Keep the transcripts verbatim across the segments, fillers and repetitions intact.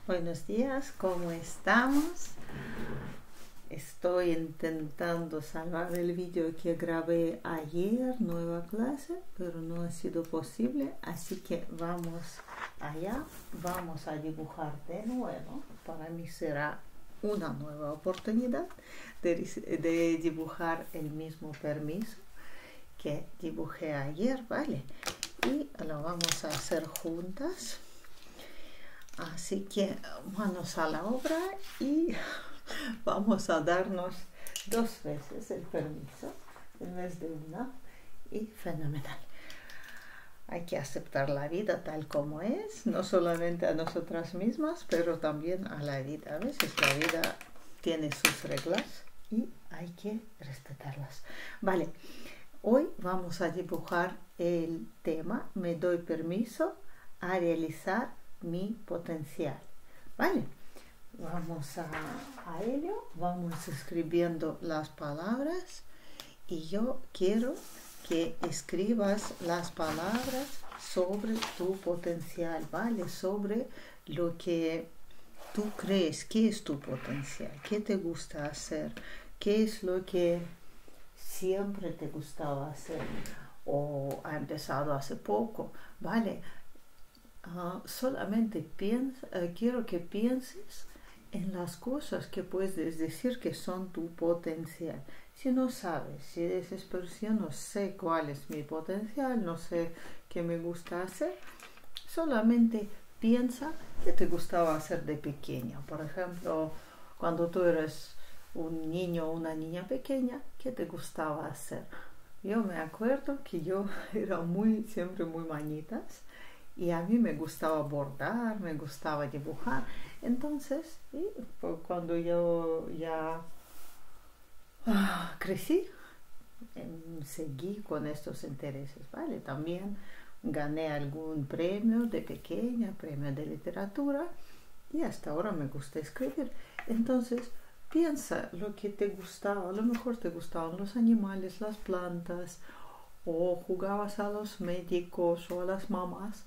Buenos días, ¿cómo estamos? Estoy intentando salvar el vídeo que grabé ayer, nueva clase, pero no ha sido posible, así que vamos allá, vamos a dibujar de nuevo. Para mí será una nueva oportunidad de, de dibujar el mismo permiso que dibujé ayer, ¿vale? Y lo vamos a hacer juntas. Así que manos a la obra y vamos a darnos dos veces el permiso en vez de una, y fenomenal. Hay que aceptar la vida tal como es, no solamente a nosotras mismas, pero también a la vida. A veces la vida tiene sus reglas y hay que respetarlas. Vale, hoy vamos a dibujar el tema "Me doy permiso a realizar mi potencial". Vale, vamos a, a ello, vamos escribiendo las palabras y yo quiero que escribas las palabras sobre tu potencial, ¿vale? Sobre lo que tú crees que es tu potencial, qué te gusta hacer, qué es lo que siempre te gustaba hacer o ha empezado hace poco, ¿vale? Uh, solamente piensa, uh, quiero que pienses en las cosas que puedes decir que son tu potencial. Si no sabes, si dices, pero si yo no sé cuál es mi potencial, no sé qué me gusta hacer, solamente piensa qué te gustaba hacer de pequeña. Por ejemplo, cuando tú eres un niño o una niña pequeña, ¿qué te gustaba hacer? Yo me acuerdo que yo era muy, siempre muy manitas, y a mí me gustaba bordar, me gustaba dibujar. Entonces, y cuando yo ya ah, crecí, eh, seguí con estos intereses, ¿vale? También gané algún premio de pequeña, premio de literatura, y hasta ahora me gusta escribir. Entonces, piensa lo que te gustaba. A lo mejor te gustaban los animales, las plantas, o jugabas a los médicos o a las mamás.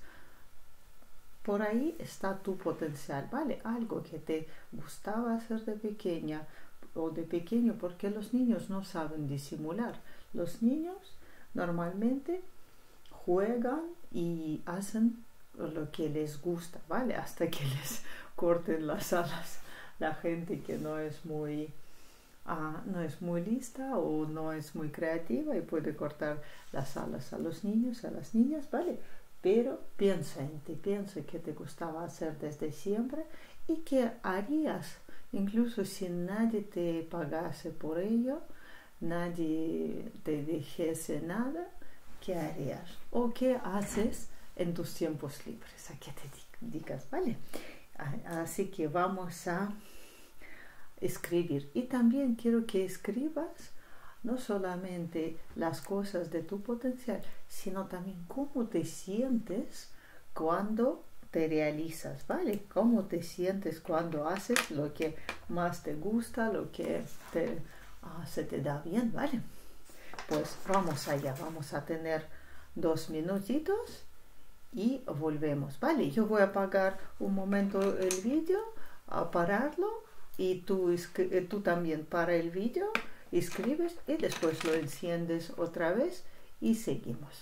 Por ahí está tu potencial, ¿vale? Algo que te gustaba hacer de pequeña o de pequeño, porque los niños no saben disimular. Los niños normalmente juegan y hacen lo que les gusta, ¿vale? Hasta que les corten las alas. La gente que no es muy, uh, no es muy lista o no es muy creativa y puede cortar las alas a los niños, a las niñas, ¿vale? Pero piensa en ti, piensa que te gustaba hacer desde siempre y que harías, incluso si nadie te pagase por ello, nadie te dijese nada, ¿qué harías? O qué haces en tus tiempos libres, a qué te dedicas, ¿vale? Así que vamos a escribir. Y también quiero que escribas no solamente las cosas de tu potencial, sino también cómo te sientes cuando te realizas, ¿vale? Cómo te sientes cuando haces lo que más te gusta, lo que te, uh, se te da bien, ¿vale? Pues vamos allá, vamos a tener dos minutitos y volvemos, ¿vale? Yo voy a apagar un momento el vídeo, a pararlo, y tú, tú también para el vídeo, escribes y después lo enciendes otra vez y seguimos.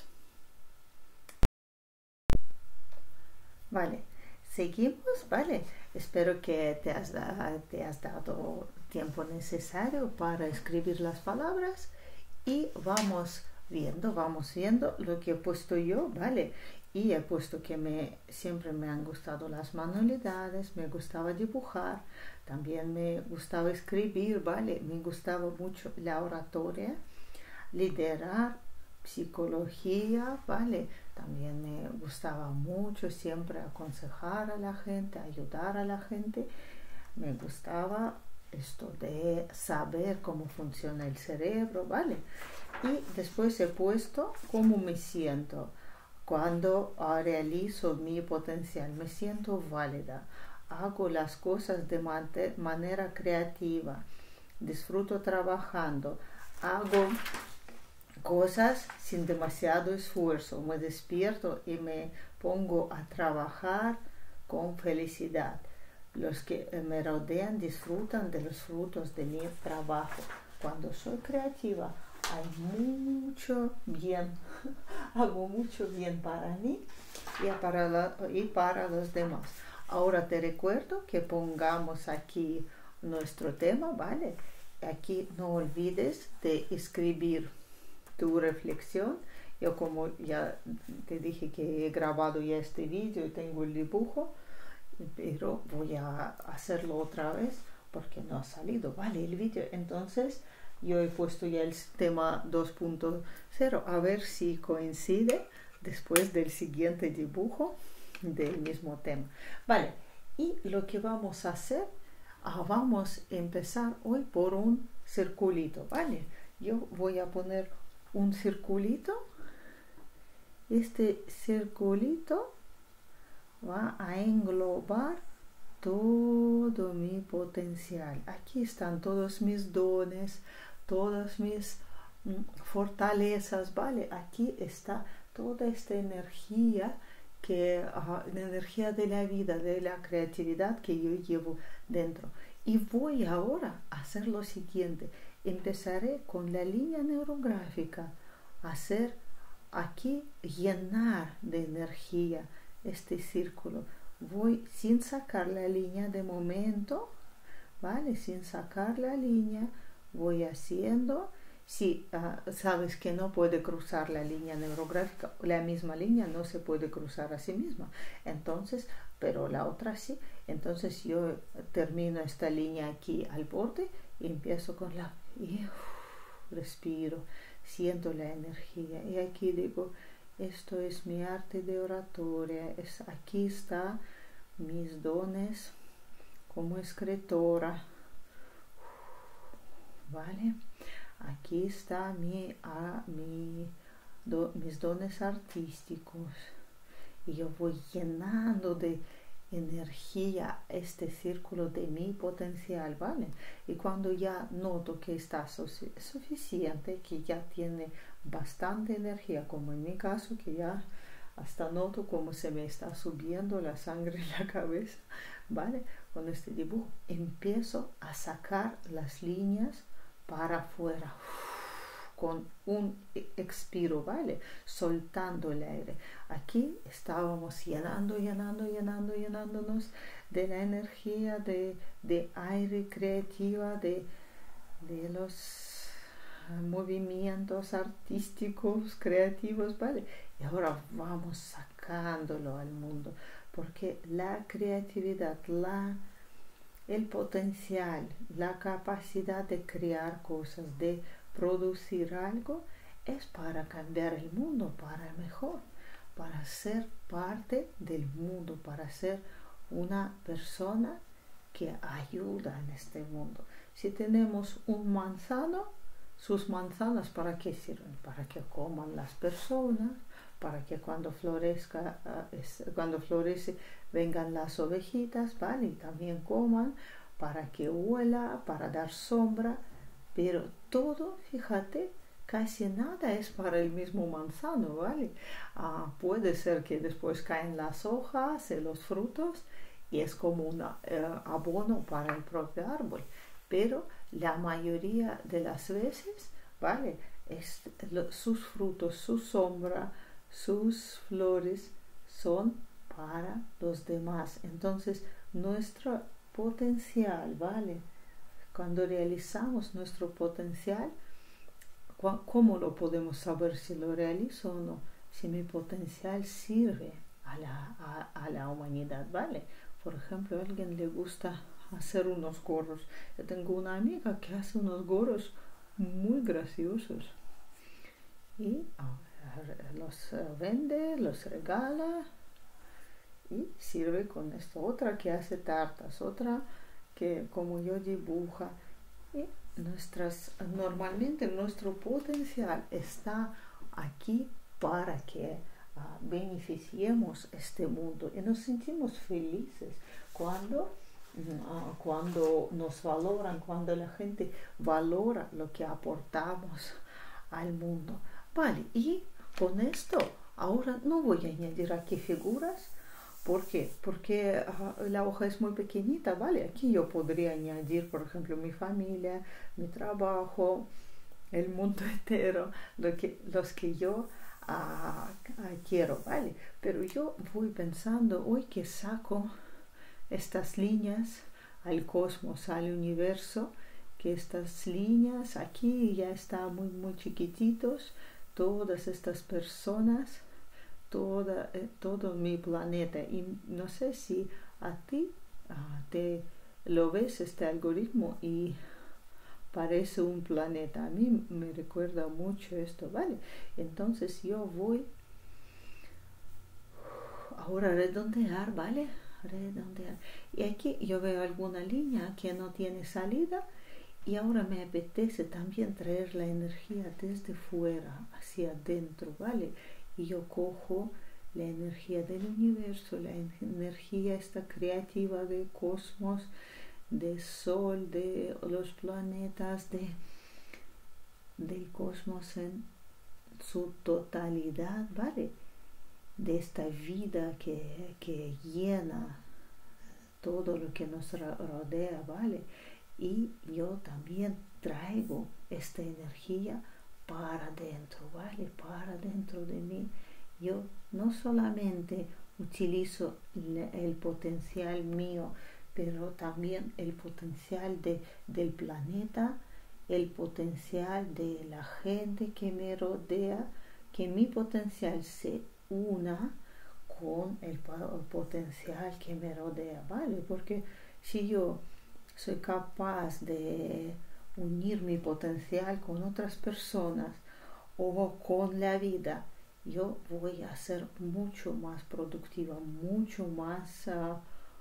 Vale, seguimos, vale. Espero que te has, da, te has dado tiempo necesario para escribir las palabras y vamos viendo, vamos viendo lo que he puesto yo, vale. Y he puesto que me, siempre me han gustado las manualidades, me gustaba dibujar, también me gustaba escribir, ¿vale? Me gustaba mucho la oratoria, liderar, psicología, ¿vale? También me gustaba mucho siempre aconsejar a la gente, ayudar a la gente. Me gustaba esto de saber cómo funciona el cerebro, ¿vale? Y después he puesto cómo me siento cuando realizo mi potencial. Me siento válida, hago las cosas de manera creativa, disfruto trabajando, hago cosas sin demasiado esfuerzo, me despierto y me pongo a trabajar con felicidad. los que me rodean disfrutan de los frutos de mi trabajo. Cuando soy creativa, hay mucho bien, hago mucho bien para mí y para, la, y para los demás. Ahora te recuerdo que pongamos aquí nuestro tema, ¿vale? Aquí no olvides de escribir tu reflexión. Yo, como ya te dije que he grabado ya este vídeo y tengo el dibujo, pero voy a hacerlo otra vez porque no ha salido, ¿vale? El vídeo. Entonces yo he puesto ya el tema dos punto cero, a ver si coincide después del siguiente dibujo del mismo tema, ¿vale? Y lo que vamos a hacer, ah, vamos a empezar hoy por un circulito, ¿vale? Yo voy a poner un circulito. Este circulito va a englobar todo mi potencial. Aquí están todos mis dones, todas mis mm, fortalezas, ¿vale? Aquí está toda esta energía, que, uh, la energía de la vida, de la creatividad que yo llevo dentro. Y voy ahora a hacer lo siguiente. Empezaré con la línea neurográfica, a hacer aquí, llenar de energía este círculo. Voy sin sacar la línea de momento, ¿vale? Sin sacar la línea, voy haciendo. Si uh, sabes que no puede cruzar la línea neurográfica, la misma línea no se puede cruzar a sí misma, entonces, pero la otra sí. Entonces yo termino esta línea aquí al borde y empiezo con la... y uf, respiro, siento la energía y aquí digo, esto es mi arte de oratoria, es, aquí está mis dones como escritora, ¿vale? Aquí está mi, ah, mi, do, mis dones artísticos y yo voy llenando de energía este círculo de mi potencial, ¿vale? Y cuando ya noto que está suficiente, que ya tiene bastante energía, como en mi caso, que ya hasta noto cómo se me está subiendo la sangre en la cabeza, ¿vale? Con este dibujo empiezo a sacar las líneas para afuera, con un expiro, ¿vale? Soltando el aire. Aquí estábamos llenando, llenando, llenando, llenándonos de la energía de, de aire creativa, de, de los movimientos artísticos, creativos, ¿vale? Y ahora vamos sacándolo al mundo, porque la creatividad, la el potencial, la capacidad de crear cosas, de producir algo, es para cambiar el mundo, para mejor, para ser parte del mundo, para ser una persona que ayuda en este mundo. Si tenemos un manzano, sus manzanas, ¿para qué sirven? Para que coman las personas, para que cuando florezca, uh, es, cuando florece vengan las ovejitas, ¿vale? Y también coman, para que huela, para dar sombra, pero todo, fíjate, casi nada es para el mismo manzano, ¿vale? Uh, puede ser que después caen las hojas y los frutos y es como un uh, abono para el propio árbol, pero la mayoría de las veces, ¿vale? Es, lo, sus frutos, su sombra, sus flores son para los demás. Entonces nuestro potencial, ¿vale? Cuando realizamos nuestro potencial, ¿cómo lo podemos saber si lo realizo o no? Si mi potencial sirve a la, a, a la humanidad, ¿vale? Por ejemplo, a alguien le gusta hacer unos gorros. Yo tengo una amiga que hace unos gorros muy graciosos y los vende, los regala y sirve con esto. Otra que hace tartas, otra que como yo dibuja. Y nuestras, normalmente nuestro potencial está aquí para que uh, beneficiemos este mundo y nos sentimos felices cuando, uh, cuando nos valoran, cuando la gente valora lo que aportamos al mundo. Vale, y con esto ahora no voy a añadir aquí figuras ¿Por qué? Porque uh, la hoja es muy pequeñita, ¿vale? Aquí yo podría añadir, por ejemplo, mi familia, mi trabajo, el mundo entero, lo que, los que yo uh, uh, quiero, ¿vale? Pero yo voy pensando, hoy que saco estas líneas al cosmos, al universo, que estas líneas aquí ya están muy, muy chiquititos, todas estas personas, Toda, eh, todo mi planeta, y no sé si a ti uh, te lo ves este algoritmo y parece un planeta. A mí me recuerda mucho esto, ¿vale? Entonces yo voy ahora a redondear, ¿vale? Redondear. Y aquí yo veo alguna línea que no tiene salida y ahora me apetece también traer la energía desde fuera hacia adentro, ¿vale? Y yo cojo la energía del universo, la energía esta creativa del cosmos, del sol, de los planetas, de, del cosmos en su totalidad, ¿vale? De esta vida que, que llena todo lo que nos rodea, ¿vale? Y yo también traigo esta energía para dentro, ¿vale? Para dentro de mí. Yo no solamente utilizo el potencial mío, pero también el potencial de, del planeta, el potencial de la gente que me rodea, que mi potencial se una con el, el potencial que me rodea, ¿vale? Porque si yo soy capaz de unir mi potencial con otras personas o con la vida, yo voy a ser mucho más productiva, mucho más uh,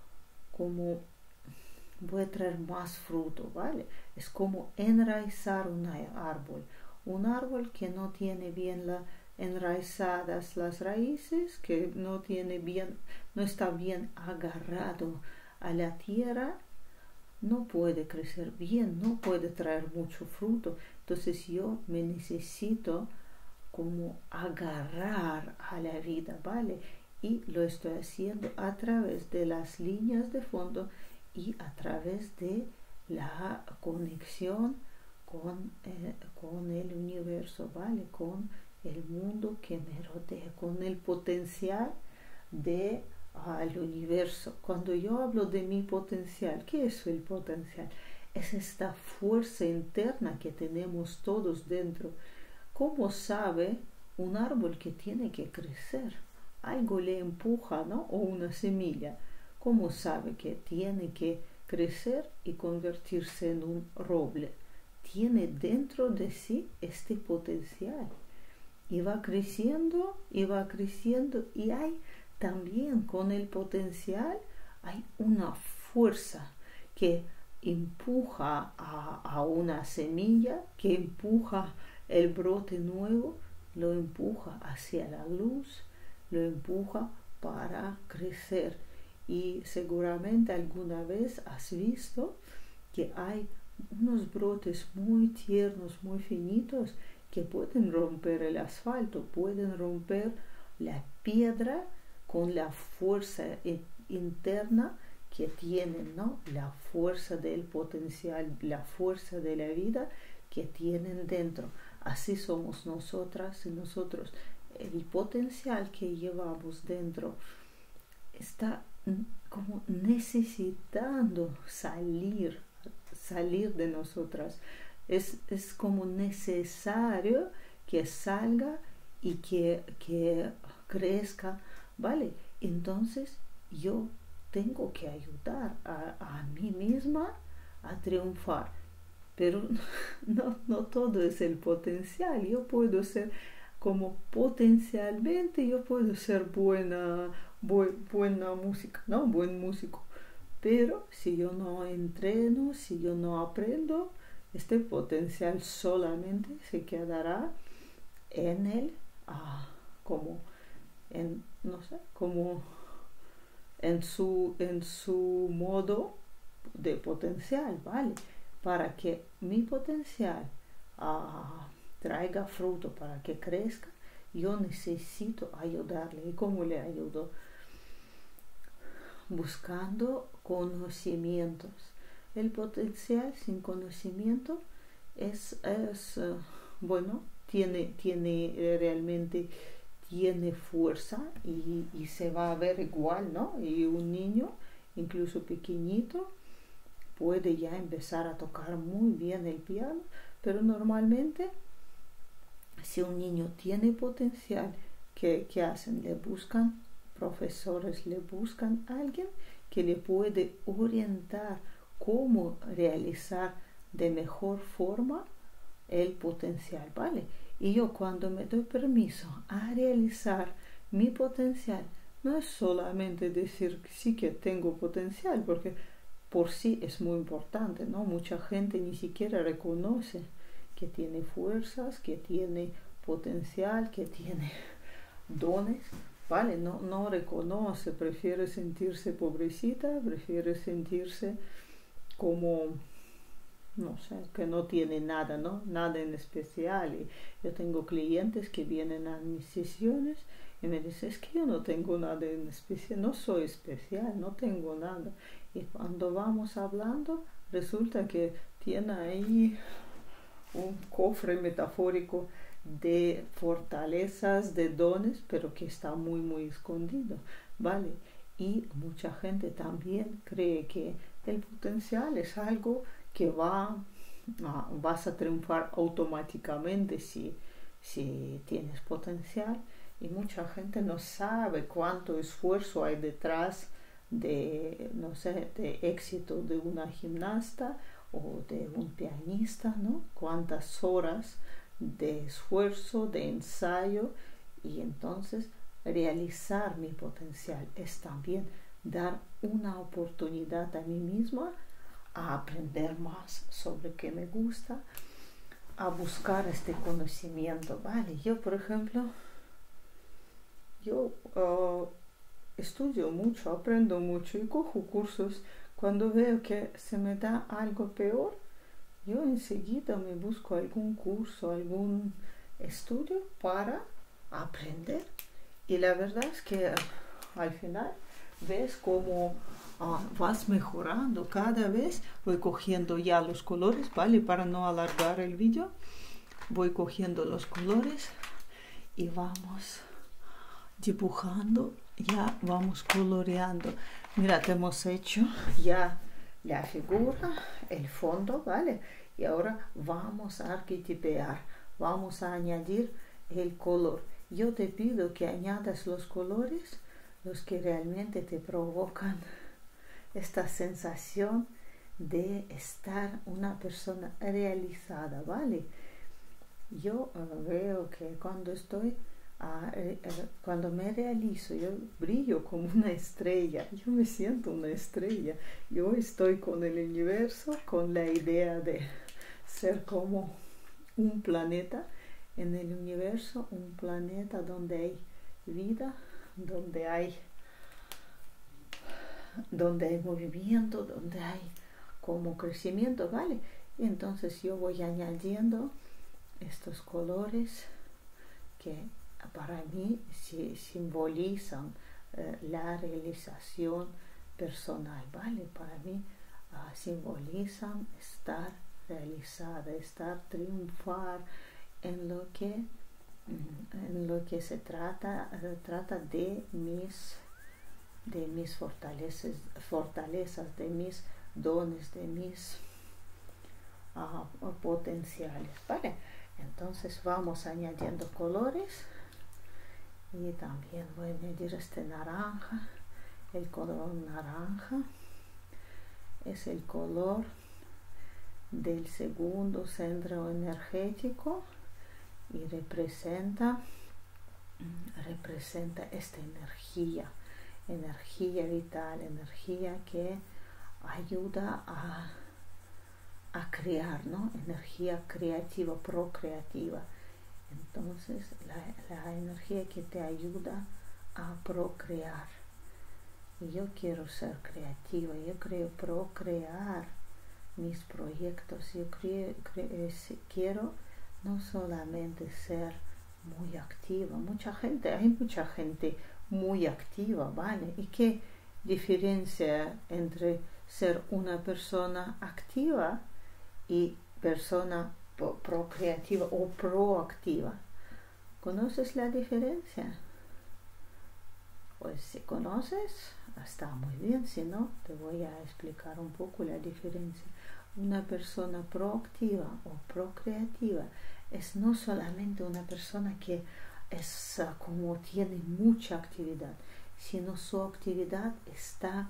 como voy a traer más fruto, ¿vale? Es como enraizar un árbol, un árbol que no tiene bien la, enraizadas las raíces, que no tiene bien, no está bien agarrado a la tierra, no puede crecer bien, no puede traer mucho fruto. Entonces yo me necesito como agarrar a la vida, ¿vale? Y lo estoy haciendo a través de las líneas de fondo y a través de la conexión con, eh, con el universo, ¿vale? Con el mundo que me rodea, con el potencial de al universo. Cuando yo hablo de mi potencial, ¿qué es el potencial? Es esta fuerza interna que tenemos todos dentro. ¿Cómo sabe un árbol que tiene que crecer? Algo le empuja, ¿no? O una semilla. ¿Cómo sabe que tiene que crecer y convertirse en un roble? Tiene dentro de sí este potencial. Y va creciendo, y va creciendo, y hay también con el potencial hay una fuerza que empuja a, a una semilla, que empuja el brote nuevo, lo empuja hacia la luz, lo empuja para crecer. Y seguramente alguna vez has visto que hay unos brotes muy tiernos, muy finitos, que pueden romper el asfalto, pueden romper la piedra con la fuerza interna que tienen, ¿no? La fuerza del potencial, la fuerza de la vida que tienen dentro. Así somos nosotras y nosotros. El potencial que llevamos dentro está como necesitando salir, salir de nosotras. Es, es como necesario que salga y que, que crezca, ¿vale? Entonces yo tengo que ayudar a, a mí misma a triunfar, pero no, no todo es el potencial. Yo puedo ser como potencialmente, yo puedo ser buena, bu buena música, ¿no? Buen músico, pero si yo no entreno, si yo no aprendo, este potencial solamente se quedará en el, ah, como, en, no sé, como en su, en su modo de potencial, ¿vale? Para que mi potencial ah, traiga fruto, para que crezca, yo necesito ayudarle. ¿Y cómo le ayudo? buscando conocimientos. El potencial sin conocimiento es, es uh, bueno, tiene, tiene eh, realmente tiene fuerza y, y se va a ver igual, ¿no? Y un niño, incluso pequeñito, puede ya empezar a tocar muy bien el piano, pero normalmente si un niño tiene potencial, ¿qué, qué hacen? Le buscan profesores, le buscan a alguien que le puede orientar cómo realizar de mejor forma el potencial, ¿vale? Y yo cuando me doy permiso a realizar mi potencial, no es solamente decir que sí que tengo potencial, porque por sí es muy importante, ¿no? Mucha gente ni siquiera reconoce que tiene fuerzas, que tiene potencial, que tiene dones, ¿vale? No, no reconoce, prefiere sentirse pobrecita, prefiere sentirse como, no sé, que no tiene nada, ¿no? Nada en especial. Y yo tengo clientes que vienen a mis sesiones y me dicen, es que yo no tengo nada en especial, no soy especial, no tengo nada. Y cuando vamos hablando, resulta que tiene ahí un cofre metafórico de fortalezas, de dones, pero que está muy, muy escondido, ¿vale? Y mucha gente también cree que el potencial es algo que va, ah, vas a triunfar automáticamente si, si tienes potencial, y mucha gente no sabe cuánto esfuerzo hay detrás de, no sé, de éxito de una gimnasta o de un pianista, ¿no? Cuántas horas de esfuerzo, de ensayo, y entonces realizar mi potencial es también dar una oportunidad a mí misma a aprender más sobre qué me gusta, a buscar este conocimiento, ¿vale? Yo, por ejemplo, yo uh, estudio mucho, aprendo mucho y cojo cursos. Cuando veo que se me da algo peor, yo enseguida me busco algún curso, algún estudio para aprender. Y la verdad es que al final ves cómo uh, vas mejorando cada vez. Voy cogiendo ya los colores, ¿vale? Para no alargar el vídeo, voy cogiendo los colores y vamos dibujando, ya vamos coloreando. Mira, te hemos hecho ya la figura, el fondo, ¿vale? Y ahora vamos a arquetipear, vamos a añadir el color. Yo te pido que añadas los colores, los que realmente te provocan esta sensación de estar una persona realizada, ¿vale? Yo uh, veo que cuando estoy Uh, eh, eh, cuando me realizo, yo brillo como una estrella, yo me siento una estrella, yo estoy con el universo, con la idea de ser como un planeta en el universo, un planeta donde hay vida, donde hay donde hay movimiento, donde hay como crecimiento, ¿vale? Y entonces yo voy añadiendo estos colores que para mí sí, simbolizan eh, la realización personal, ¿vale? Para mí uh, simbolizan estar realizada, estar triunfar en lo que en lo que se trata se trata de mis de mis fortalezas fortalezas de mis dones, de mis uh, potenciales, ¿vale? Entonces vamos añadiendo colores. Y también voy a añadir este naranja, el color naranja es el color del segundo centro energético y representa, representa esta energía, energía vital, energía que ayuda a, a crear, ¿no? Energía creativa, procreativa. Entonces, la, la energía que te ayuda a procrear. Y yo quiero ser creativa, yo quiero procrear mis proyectos, yo creo, creo, quiero no solamente ser muy activa. Mucha gente, hay mucha gente muy activa, ¿vale? Y que diferencia entre ser una persona activa y persona procreativa o proactiva. ¿Conoces la diferencia? Pues si conoces, está muy bien. Si no, te voy a explicar un poco la diferencia. Una persona proactiva o procreativa es no solamente una persona que es uh, como tiene mucha actividad, sino su actividad está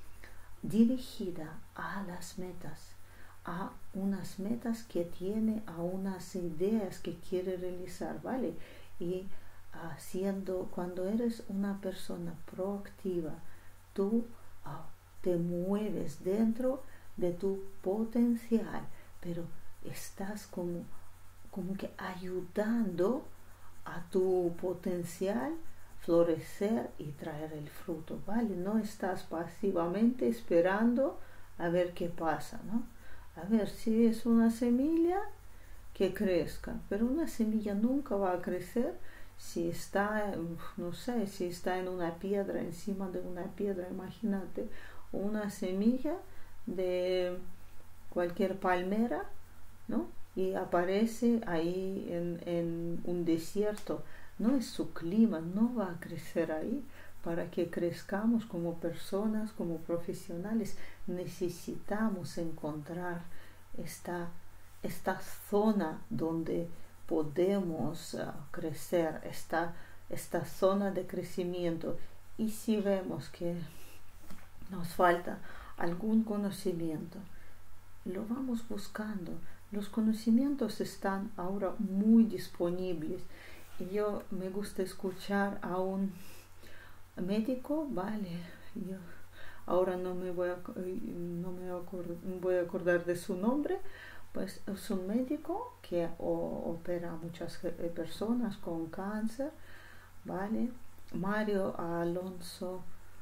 dirigida a las metas, a unas metas que tiene, a unas ideas que quiere realizar, ¿vale? Y haciendo, cuando eres una persona proactiva, tú uh, te mueves dentro de tu potencial, pero estás como, como que ayudando a tu potencial florecer y traer el fruto, ¿vale? No estás pasivamente esperando a ver qué pasa, ¿no? A ver si es una semilla que crezca, pero una semilla nunca va a crecer si está, no sé, si está en una piedra, encima de una piedra. Imagínate una semilla de cualquier palmera, ¿no? Y aparece ahí en, en un desierto. No es su clima, no va a crecer ahí. Para que crezcamos como personas, como profesionales, necesitamos encontrar esta, esta zona donde podemos uh, crecer, esta, esta zona de crecimiento. Y si vemos que nos falta algún conocimiento, lo vamos buscando. Los conocimientos están ahora muy disponibles. Y yo me gusta escuchar a un médico, vale, yo ahora no me voy a, no me voy a acordar de su nombre, pues es un médico que o, opera a muchas personas con cáncer, vale, Mario Alonso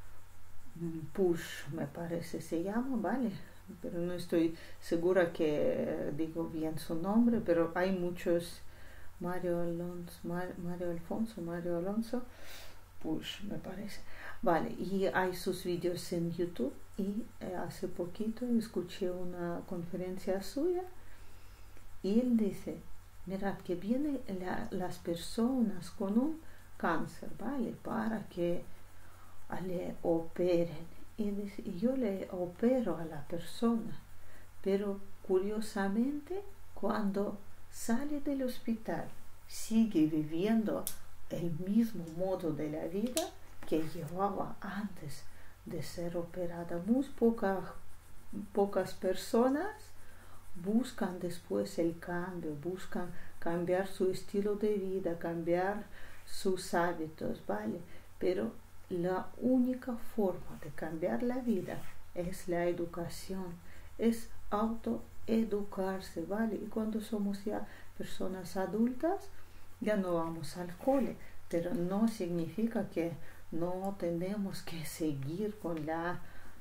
Puig, me parece se llama, vale, pero no estoy segura que digo bien su nombre, pero hay muchos Mario Alonso, Mar, Mario Alfonso, Mario Alonso Puig, me parece. Vale, y hay sus vídeos en YouTube y eh, hace poquito escuché una conferencia suya y él dice, mirad que vienen la, las personas con un cáncer, ¿vale? Para que le operen. Y, dice, y yo le opero a la persona, pero curiosamente cuando sale del hospital sigue viviendo el mismo modo de la vida que llevaba antes de ser operada. Muy poca, pocas personas buscan después el cambio, buscan cambiar su estilo de vida, cambiar sus hábitos, ¿vale? Pero la única forma de cambiar la vida es la educación, es autoeducarse, ¿vale? Y cuando somos ya personas adultas, ya no vamos al cole, pero no significa que no tenemos que seguir con la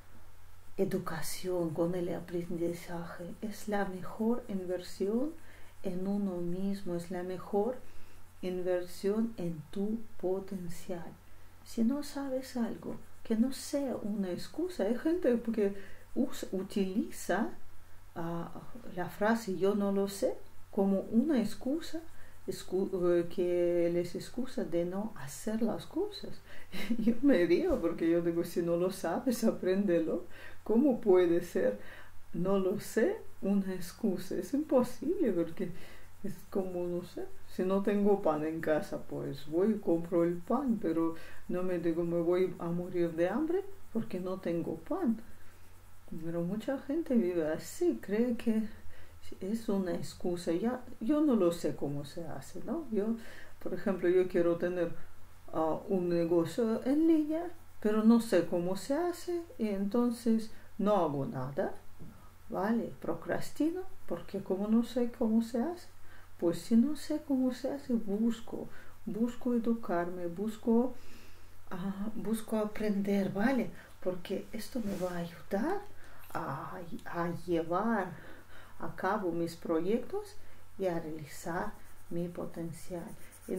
educación, con el aprendizaje. Es la mejor inversión en uno mismo, es la mejor inversión en tu potencial. Si no sabes algo, que no sea una excusa. Hay gente que usa, utiliza uh, la frase yo no lo sé como una excusa Escu que les excusa de no hacer las cosas. Yo me río porque yo digo, si no lo sabes, apréndelo. ¿Cómo puede ser no lo sé una excusa? Es imposible porque es como, no sé, si no tengo pan en casa, pues voy y compro el pan, pero no me digo me voy a morir de hambre porque no tengo pan. Pero mucha gente vive así, cree que es una excusa. Ya, yo no lo sé cómo se hace, ¿no? Yo, por ejemplo, yo quiero tener uh, un negocio en línea, pero no sé cómo se hace y entonces no hago nada, ¿vale? Procrastino porque como no sé cómo se hace, pues si no sé cómo se hace, busco, busco educarme, busco, uh, busco aprender, ¿vale? Porque esto me va a ayudar a, a llevar a cabo mis proyectos y a realizar mi potencial.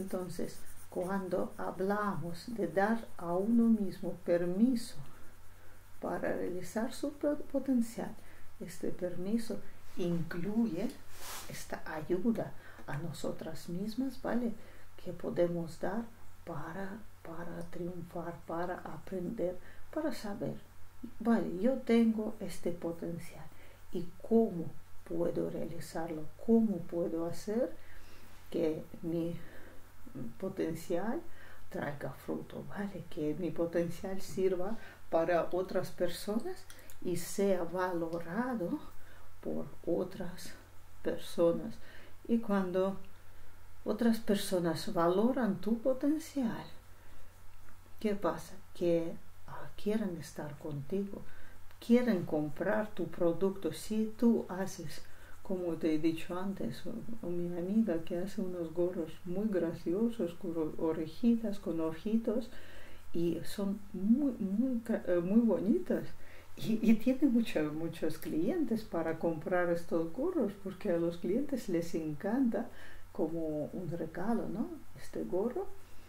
Entonces, cuando hablamos de dar a uno mismo permiso para realizar su potencial. Este permiso incluye esta ayuda a nosotras mismas, ¿vale? Que podemos dar para, para triunfar, para aprender, para saber, vale, yo tengo este potencial y cómo puedo realizarlo, cómo puedo hacer que mi potencial traiga fruto, ¿vale? Que mi potencial sirva para otras personas y sea valorado por otras personas. Y cuando otras personas valoran tu potencial, ¿qué pasa? Que ah, quieren estar contigo, quieren comprar tu producto. Si tú haces, como te he dicho antes, o, o mi amiga que hace unos gorros muy graciosos, con orejitas, con ojitos, y son muy, muy, muy bonitas. Y, y tiene mucho, muchos clientes para comprar estos gorros, porque a los clientes les encanta como un regalo, ¿no? Este gorro.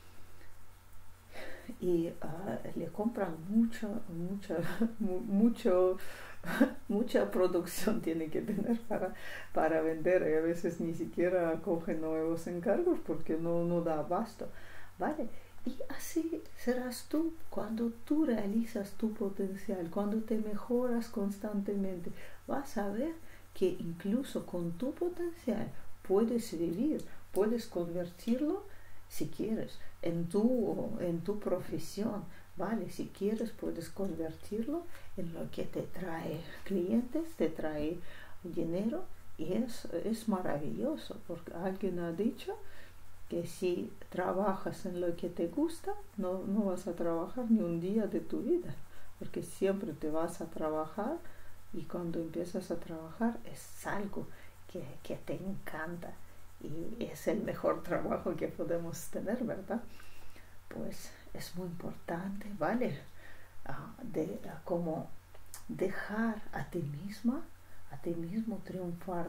Y uh, le compran mucho, mucho, mucho, mucha producción tiene que tener para, para vender. Y a veces ni siquiera coge nuevos encargos porque no, no da abasto, ¿vale? Y así serás tú cuando tú realizas tu potencial, cuando te mejoras constantemente. Vas a ver que incluso con tu potencial puedes vivir, puedes convertirlo, si quieres, en tu, en tu profesión, ¿vale? Si quieres puedes convertirlo en lo que te trae clientes, te trae dinero, y es, es maravilloso, porque alguien ha dicho que si trabajas en lo que te gusta, no, no vas a trabajar ni un día de tu vida, porque siempre te vas a trabajar, y cuando empiezas a trabajar es algo que, que te encanta y es el mejor trabajo que podemos tener, ¿verdad? Pues es muy importante, ¿vale? Uh, de uh, como dejar a ti misma, a ti mismo triunfar,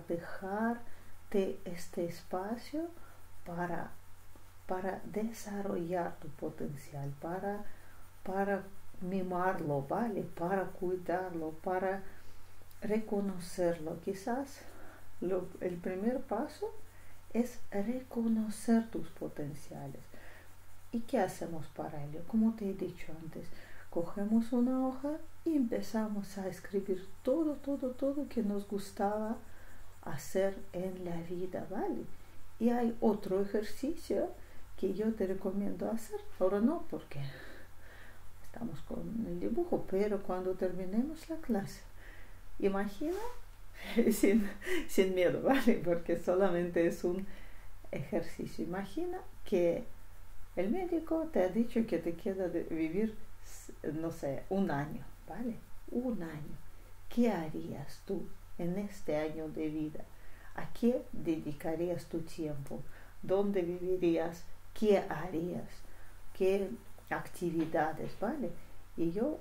dejarte este espacio para, para desarrollar tu potencial, para, para mimarlo, ¿vale? Para cuidarlo, para reconocerlo. Quizás lo, el primer paso es reconocer tus potenciales. ¿Y qué hacemos para ello? Como te he dicho antes, cogemos una hoja y empezamos a escribir todo, todo, todo que nos gustaba hacer en la vida, ¿vale? Y hay otro ejercicio que yo te recomiendo hacer. Ahora no, porque estamos con el dibujo, pero cuando terminemos la clase, imagina, sin, sin miedo, ¿vale? Porque solamente es un ejercicio. Imagina que el médico te ha dicho que te queda de vivir, no sé, un año, ¿vale? Un año. ¿Qué harías tú en este año de vida? ¿A qué dedicarías tu tiempo? ¿Dónde vivirías? ¿Qué harías? ¿Qué actividades, ¿vale? Y yo,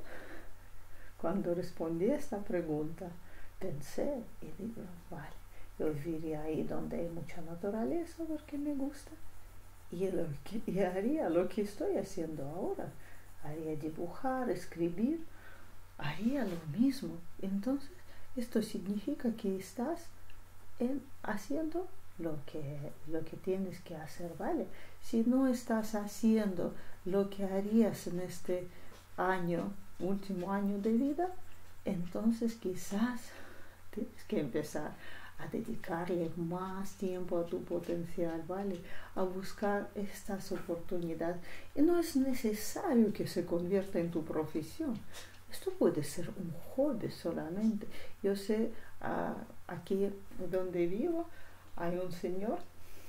cuando respondí a esta pregunta, pensé y digo, vale, yo viviría ahí donde hay mucha naturaleza porque me gusta. Y, lo que, y haría lo que estoy haciendo ahora. Haría dibujar, escribir, haría lo mismo. Entonces, esto significa que estás en, haciendo lo que, lo que tienes que hacer, ¿vale? Si no estás haciendo lo que harías en este año, último año de vida, entonces quizás tienes que empezar a dedicarle más tiempo a tu potencial, ¿vale? A buscar estas oportunidades. Y no es necesario que se convierta en tu profesión. Esto puede ser un hobby solamente. Yo sé, uh, aquí donde vivo hay un señor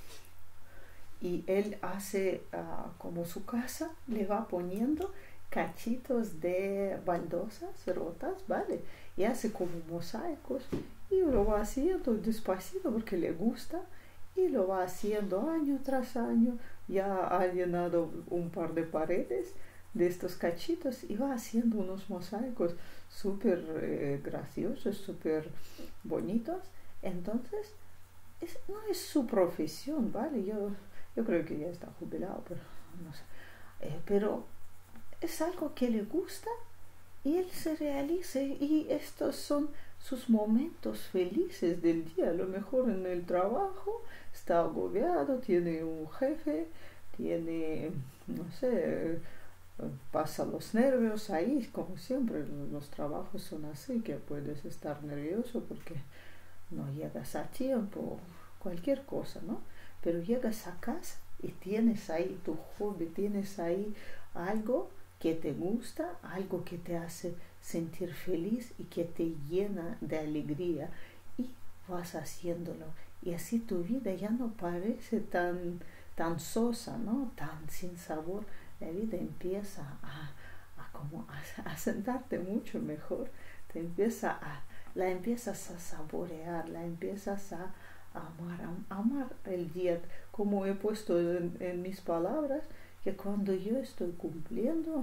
y él hace uh, como su casa, le va poniendo cachitos de baldosas rotas, ¿vale? Y hace como mosaicos y lo va haciendo despacito porque le gusta y lo va haciendo año tras año. Ya ha llenado un par de paredes de estos cachitos y va haciendo unos mosaicos súper eh, graciosos, súper bonitos. Entonces, es, no es su profesión, ¿vale? Yo, yo creo que ya está jubilado, pero no sé. Eh, pero es algo que le gusta y él se realice, y estos son sus momentos felices del día. A lo mejor en el trabajo está agobiado, tiene un jefe, tiene, no sé, pasa los nervios ahí, como siempre, los trabajos son así, que puedes estar nervioso porque no llegas a tiempo, cualquier cosa, ¿no? Pero llegas a casa y tienes ahí tu hobby, tienes ahí algo que te gusta, algo que te hace sentir feliz y que te llena de alegría, y vas haciéndolo, y así tu vida ya no parece tan, tan sosa, ¿no? Tan sin sabor. La vida empieza a, a, como a, a sentarte mucho mejor, te empieza a, la empiezas a saborear, la empiezas a amar, a, a amar el día, como he puesto en, en mis palabras, que cuando yo estoy cumpliendo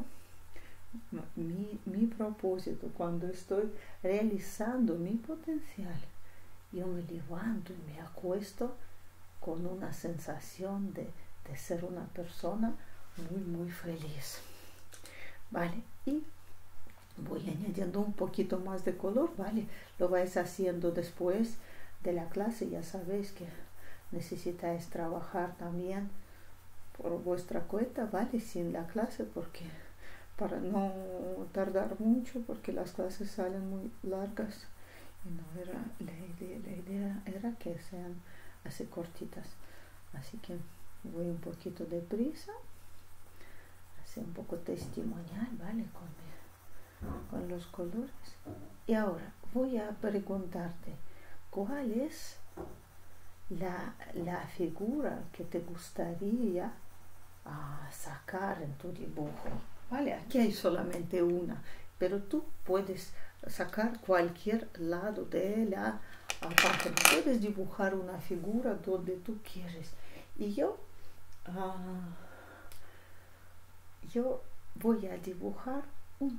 mi, mi propósito, cuando estoy realizando mi potencial, yo me levanto y me acuesto con una sensación de, de ser una persona muy muy feliz, vale. Y voy añadiendo un poquito más de color, vale, lo vais haciendo después de la clase. Ya sabéis que necesitáis trabajar también por vuestra cuenta, vale, sin la clase, porque para no tardar mucho, porque las clases salen muy largas y no era la idea, la idea era que sean así cortitas, así que voy un poquito deprisa, así un poco testimonial, vale, con, con los colores. Y ahora voy a preguntarte, ¿cuál es la, la figura que te gustaría uh, sacar en tu dibujo? Vale, aquí hay solamente una, pero tú puedes sacar cualquier lado de la página, puedes dibujar una figura donde tú quieres. Y yo, uh, yo voy a dibujar un,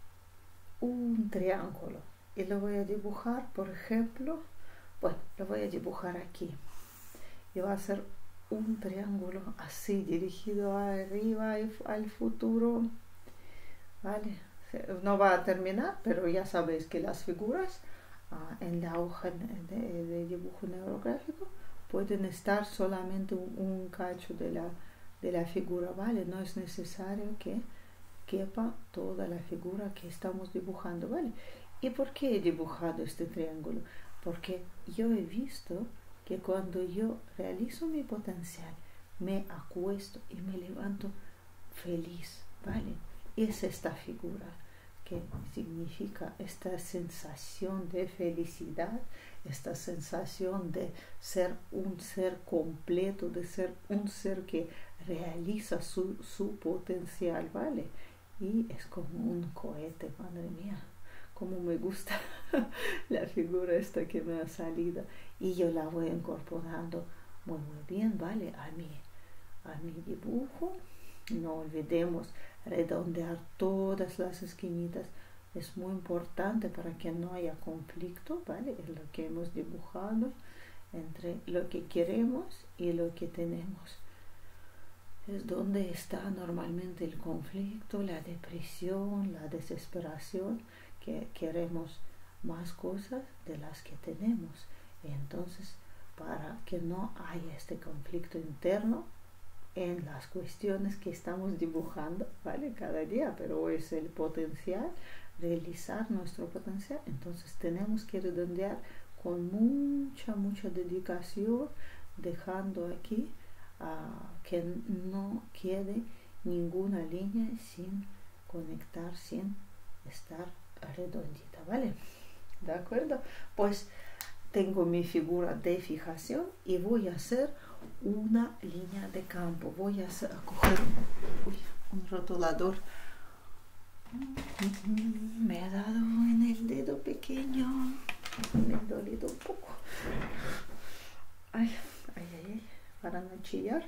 un triángulo, y lo voy a dibujar, por ejemplo, bueno, lo voy a dibujar aquí, y va a ser un triángulo así, dirigido arriba al futuro, vale. No va a terminar, pero ya sabéis que las figuras uh, en la hoja de, de dibujo neurográfico pueden estar solamente un, un cacho de la, de la figura, vale. No es necesario que quepa toda la figura que estamos dibujando, vale. ¿Y por qué he dibujado este triángulo? Porque yo he visto que cuando yo realizo mi potencial, me acuesto y me levanto feliz, vale. Es esta figura que significa esta sensación de felicidad, esta sensación de ser un ser completo, de ser un ser que realiza su, su potencial, vale. Y es como un cohete, madre mía, como me gusta la figura esta que me ha salido, y yo la voy incorporando muy muy bien, vale, a mi, a mi dibujo. No olvidemos redondear todas las esquinitas, es muy importante para que no haya conflicto, vale, en lo que hemos dibujado entre lo que queremos y lo que tenemos. Es donde está normalmente el conflicto, la depresión, la desesperación, que queremos más cosas de las que tenemos. Entonces, para que no haya este conflicto interno en las cuestiones que estamos dibujando, ¿vale? Cada día, pero es el potencial, realizar nuestro potencial. Entonces tenemos que redondear con mucha, mucha dedicación, dejando aquí uh, que no quede ninguna línea sin conectar, sin estar redondita, ¿vale? ¿De acuerdo? Pues tengo mi figura de fijación y voy a hacer una línea de campo. Voy a, hacer, a coger uy, un rotulador. Me ha dado en el dedo pequeño. Me ha dolido un poco. Ay, ay, ay, ay, para no chillar.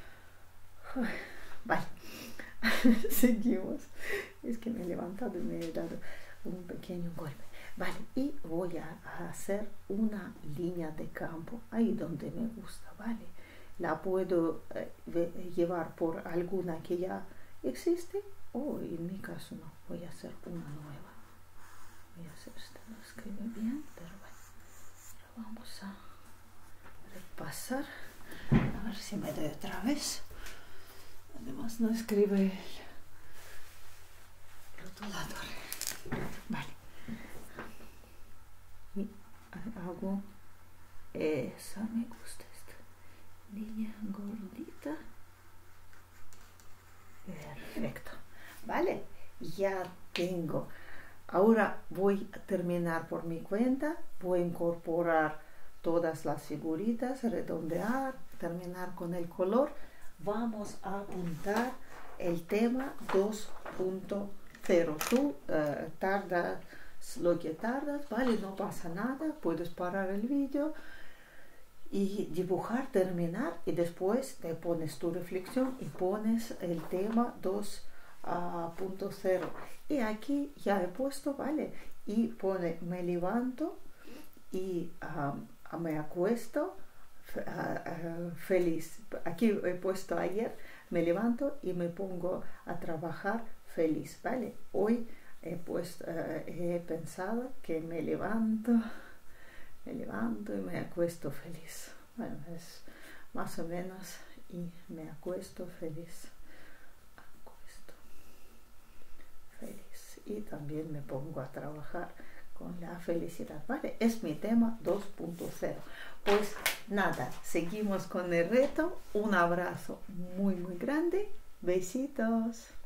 Vale. Seguimos. Es que me he levantado y me he dado un pequeño golpe. Vale, y voy a hacer una línea de campo ahí donde me gusta, vale. La puedo eh, llevar por alguna que ya existe oh, en mi caso no, voy a hacer una nueva. Voy a hacer esto, no escribe bien, pero bueno, vamos a repasar, a ver si me doy otra vez. Además no escribe el rotulador. Vale. Y hago esa, me gusta esta línea gordita. Perfecto. Vale, ya tengo. Ahora voy a terminar por mi cuenta. Voy a incorporar todas las figuritas, redondear, terminar con el color. Vamos a apuntar el tema dos punto cero. Tú uh, tardas lo que tardas, ¿vale? No pasa nada, puedes parar el vídeo y dibujar, terminar, y después te pones tu reflexión y pones el tema dos punto cero. Y aquí ya he puesto, ¿vale? Y pone me levanto y um, me acuesto uh, uh, feliz. Aquí he puesto ayer, me levanto y me pongo a trabajar feliz, ¿vale? Hoy he, puesto, uh, he pensado que me levanto, me levanto y me acuesto feliz. Bueno, es más o menos, y me acuesto feliz. Acuesto feliz. Y también me pongo a trabajar con la felicidad, ¿vale? Es mi tema dos punto cero. Pues nada, seguimos con el reto. Un abrazo muy, muy grande. Besitos.